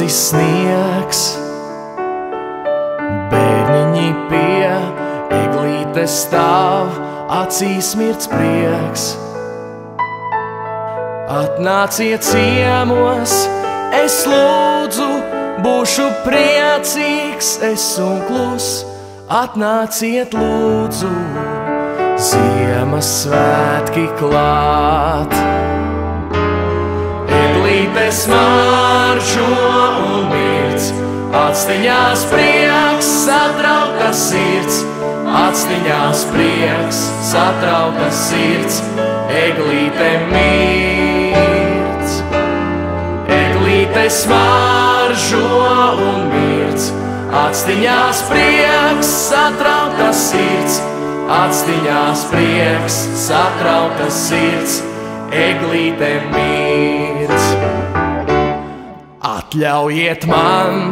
mazis sniegs. Bērniņi pie eglītes stāv, acīs mirds prieks. Atnāciet ciemos, es lūdzu, būšu priecīgs, es un klus. Atnāciet lūdzu, Ziemassvētki klāt. Eglītes maržo un mirds, atstiņās prieks, satraukta sirds. Atstiņās prieks, satraukta sirds, eglīte mirds. Eglītes maržo un mirds, atstiņās prieks, satraukta sirds. Atstiņās prieks, satraukta sirds, eglīte mirds. Atļaujiet man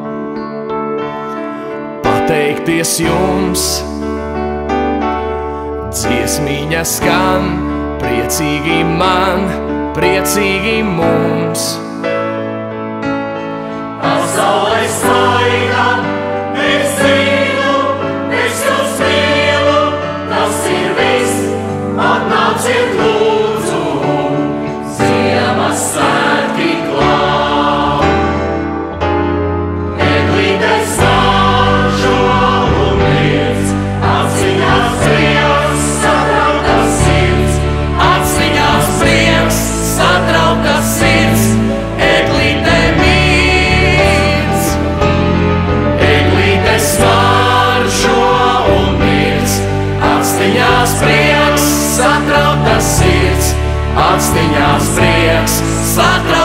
pateikties jums, dziesmiņa skan, priecīgi man, priecīgi mums. Pasaulē svaigā, es zinu, es jūs mīlu, tas ir viss, atnāciet lūdzu, Ziemassvētki klāt. Eglītes maržo un mirds, atstiņās prieks, satraukta sirds. Atstiņās prieks, satraukta sirds, eglīte mirds. Eglītes maržo un mirds, atstiņās prieks, satraukta sirds. Atstiņās prieks, satraukta